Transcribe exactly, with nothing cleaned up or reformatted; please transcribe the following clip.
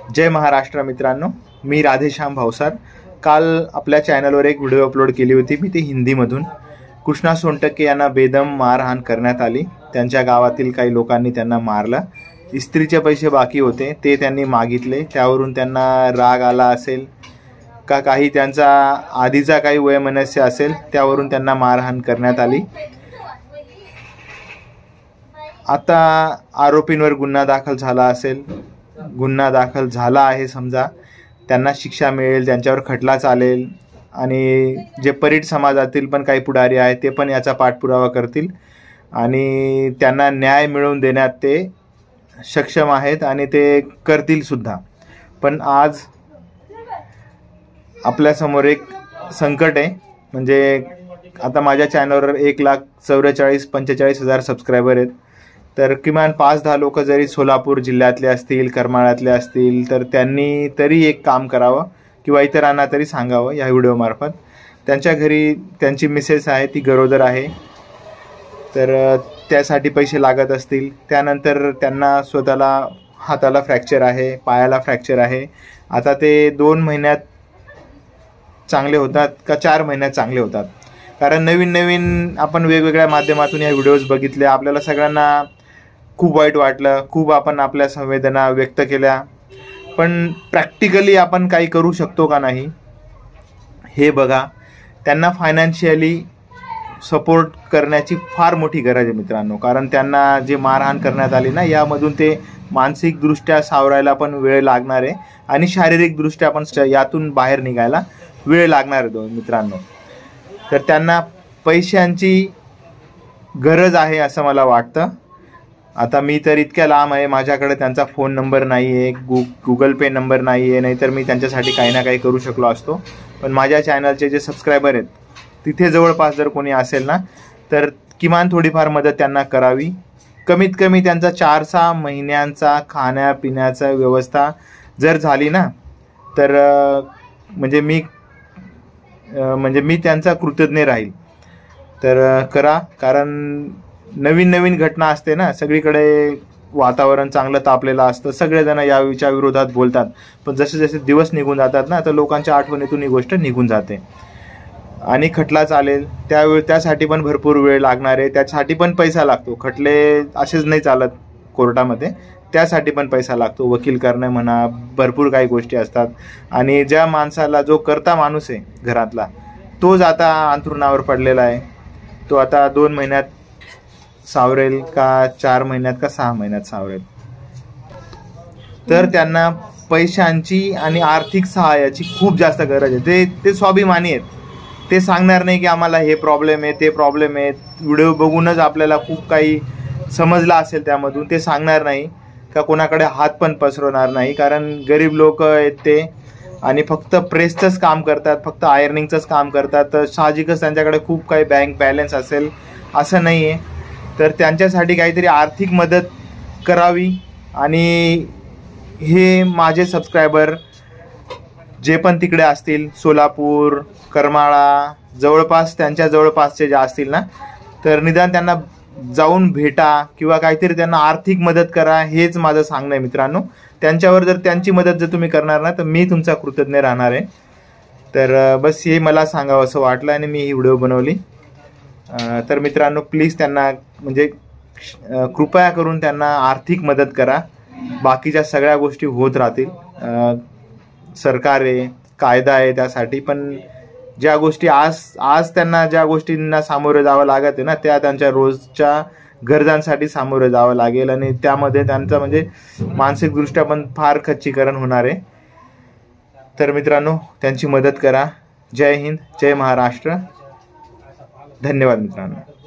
जय महाराष्ट्र मित्रांनो, मी राधेश्याम भावसार। काल आपल्या चॅनलवर एक व्हिडिओ अपलोड केली होती मी, ती हिंदीमधून। कृष्णा सोनटक्के यांना बेदम मारहाण करण्यात आली। त्यांच्या गावातील काही लोकांनी त्यांना मारलं। इस्त्रीचे पैसे बाकी होते ते त्यांनी मागितले, त्यावरून त्यांना राग आला असेल का काही त्यांचा आधीचा काही वैमनस्य असेल, त्यावरून त्यांना मारहाण करण्यात आली। आता आरोपींवर गुन्हा दाखल झाला असेल, गुन्हा दाखल झाला आहे समजा, त्यांना शिक्षा मिळेल, त्यांच्यावर खटला चालेल आणि जे परीट समाजातील पण काही पुढारी आहेत ते पण याचा पाठपुरावा करतील आणि त्यांना न्याय मिळवून देण्यात ते सक्षम आहेत आणि ते करतील सुद्धा। पण आज आपल्यासमोर एक संकट आहे, म्हणजे आता माझ्या चॅनलवर एक लाख चौवेचाळीस पंचेचाळीस हजार सबस्क्रायबर आहेत, तर किमान पाच दहा लोक जरी सोलापूर जिल्ह्यातले असतील, करमाळ्यातले असतील, तर त्यांनी तरी एक काम करावं किंवा इतरांना तरी सांगावं या व्हिडिओमार्फत। त्यांच्या घरी त्यांची मिसेस आहे, ती गरोदर आहे, तर त्यासाठी पैसे लागत असतील। त्यानंतर त्यांना स्वतःला हाताला फ्रॅक्चर आहे, पायाला फ्रॅक्चर आहे। आता ते दोन महिन्यात चांगले होतात का चार महिन्यात चांगले होतात? कारण नवीन नवीन आपण वेगवेगळ्या माध्यमातून या व्हिडिओज बघितले, आपल्याला सगळ्यांना खूप वाईट वाटलं, खूप आपण आपल्या संवेदना व्यक्त केल्या, पण प्रॅक्टिकली आपण काही करू शकतो का नाही हे बघा। त्यांना फायनान्शियली सपोर्ट करण्याची फार मोठी गरज आहे मित्रांनो, कारण त्यांना जे मारहाण करण्यात आली ना, यामधून ते मानसिकदृष्ट्या सावरायला पण वेळ लागणार आहे आणि शारीरिकदृष्ट्या पण यातून बाहेर निघायला वेळ लागणार आहे दोन मित्रांनो। तर त्यांना पैशांची गरज आहे असं मला वाटतं। आता मी तर इतक्या लांब आहे, माझ्याकडे त्यांचा फोन नंबर नाही आहे, गु गुगल पे नंबर नाही आहे, नाहीतर मी त्यांच्यासाठी काही ना काही करू शकलो असतो। पण माझ्या चॅनलचे जे सबस्क्रायबर आहेत तिथे जवळपास जर कोणी असेल ना, तर किमान थोडीफार मदत त्यांना करावी। कमीत कमी त्यांचा चार सहा महिन्यांचा खाण्यापिण्याचा व्यवस्था जर झाली ना, तर म्हणजे मी म्हणजे मी त्यांचा कृतज्ञ राहील। तर करा, कारण नवीन नवीन घटना असते ना, सगळीकडे वातावरण चांगलं तापलेलं असतं, सगळेजण याच्या विरोधात बोलतात, पण जसे जसे दिवस निघून जातात ना, तर लोकांच्या आठवणीतून ही गोष्ट निघून जाते आणि खटला चालेल, त्यावेळी त्यासाठी पण भरपूर वेळ लागणार आहे, त्यासाठी पण पैसा लागतो। खटले असेच नाही चालत कोर्टामध्ये, त्यासाठी पण पैसा लागतो, वकील करणं म्हणा, भरपूर काही गोष्टी असतात। आणि ज्या माणसाला, जो करता माणूस आहे घरातला, तोच आता अंथरुणावर पडलेला आहे, तो आता दोन महिन्यात सावरेल का चार महिन्यात का सहा महिन्यात सावरेल? तर त्यांना पैशांची आणि आर्थिक सहाय्याची खूप जास्त गरज आहे। ते ते स्वाभिमानी आहेत, ते सांगणार नाही की आम्हाला हे प्रॉब्लेम आहे, ते प्रॉब्लेम आहे। व्हिडिओ बघूनच आपल्याला खूप काही समजलं असेल त्यामधून, ते सांगणार नाही का कोणाकडे हात पण पसरवणार नाही, कारण गरीब लोक आहेत ते आणि फक्त प्रेसचंच काम करतात, फक्त आयर्निंगचंच काम करतात, तर साहजिकच त्यांच्याकडे खूप काही बँक बॅलन्स असेल असं नाही आहे। तर त्यांच्यासाठी काहीतरी आर्थिक मदत करावी आणि हे माझे सबस्क्रायबर जे पण तिकडे असतील, सोलापूर, करमाळा, जवळपास त्यांच्या जवळपासचे जे असतील ना, तर निदान त्यांना जाऊन भेटा किंवा काहीतरी त्यांना आर्थिक मदत करा, हेच माझं सांगणं आहे मित्रांनो। त्यांच्यावर जर त्यांची मदत जर तुम्ही करणार ना, तर मी तुमचा कृतज्ञ राहणार आहे। तर बस हे मला सांगावं असं वाटलं आणि मी ही व्हिडिओ बनवली। तर मित्रांनो, प्लीज त्यांना म्हणजे कृपया करून त्यांना आर्थिक मदत करा, बाकीच्या सगळ्या गोष्टी होत राहतील। सरकार आहे, कायदा आहे त्यासाठी, पण ज्या गोष्टी आज आज त्यांना ज्या गोष्टींना सामोरे जावं लागत आहे ना, त्या त्यांच्या रोजच्या गरजांसाठी सामोरे जावं लागेल आणि त्यामध्ये त्यांचं म्हणजे मानसिकदृष्ट्या पण फार खच्चीकरण होणार आहे। तर मित्रांनो, त्यांची मदत करा। जय हिंद, जय महाराष्ट्र, धन्यवाद मित्रांनो।